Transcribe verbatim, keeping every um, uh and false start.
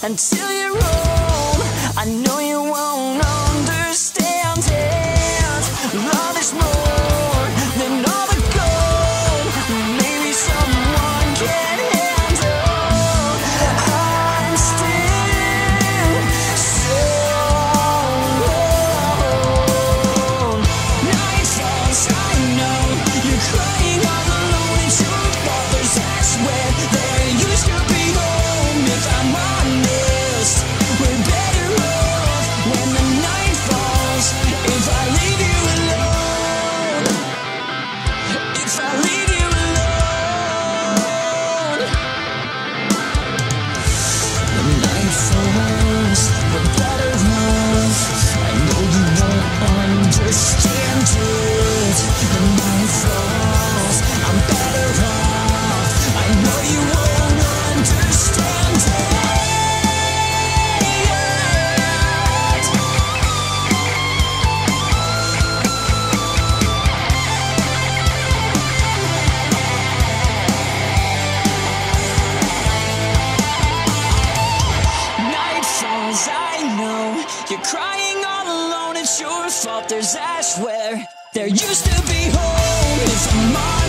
until you're old. I know you won't understand it. Love is more than all the gold. Maybe someone can handle. I'm still so old. Night falls, I know you're crying all alone. It's your father's ash where there used to be home. If I'm honest, we're better off when the night falls. If I leave you alone, if I leave you alone, the night falls, we're better off. I know you won't understand it. The night falls, I'm better off. I know you won't understand it. Night falls, I know you're crying all alone. It's your fault. There's ash where there used to be home. If I'm honest,